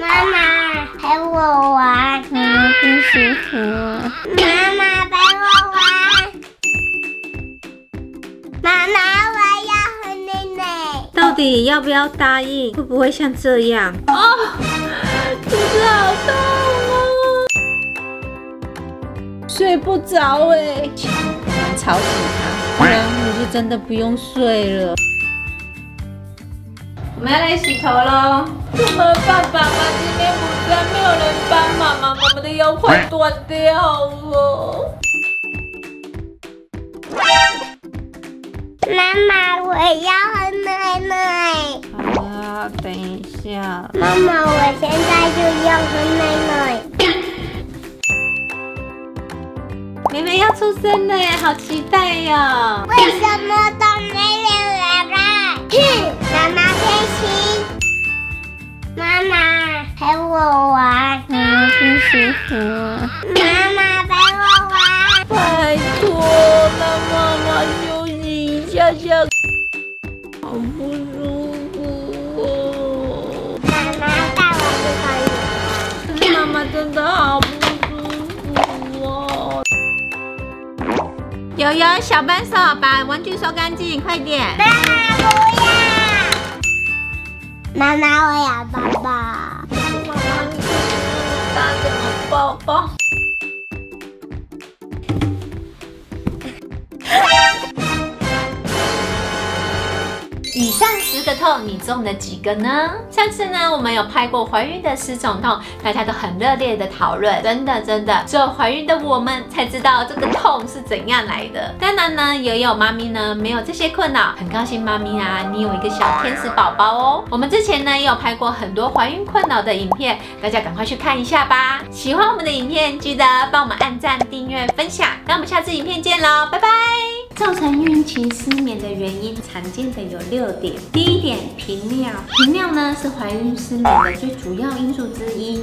妈妈陪我玩， 不舒服啊。 妈妈陪我玩，妈妈我要喝奶奶。 到底要不要答应？会不会像这样？哦，肚子好痛哦，睡不着哎，千万不能吵醒他，不然我就真的不用睡了。我们要来洗头喽！怎么办？爸爸今天不在，没有人帮妈妈，妈妈的腰快断掉了。 妈妈，我要喝奶奶。 好啦，等一下。 妈妈，我现在就要喝奶奶。 妹妹要出生了耶，好期待哟！ 为什么都没有人来？妈妈开心。妈妈陪我玩。 不舒服啊。 妈妈陪我玩。 拜托，让妈妈休息一下下，好不舒服哦。 妈妈带我去看医生。 可是妈妈真的好不舒服哦。悠悠，小帮手，把玩具收干净，快点。 妈妈不要。妈妈，我要抱抱。 妈妈，你肚子那么大，怎么抱抱？以上10个痛，你中了几个呢？上次呢，我们有拍过怀孕的10种痛，大家都很热烈的讨论，真的，只有怀孕的我们才知道这个痛是怎样来的。当然呢，也有妈咪呢没有这些困扰，很高兴妈咪啊，你有一个小天使宝宝哦。我们之前呢也有拍过很多怀孕困扰的影片，大家赶快去看一下吧。喜欢我们的影片，记得帮我们按赞、订阅、分享。那我们下次影片见喽，拜拜。造成孕期失眠的原因，常见的有6点。第一点，频尿。频尿呢是怀孕失眠的最主要因素之一。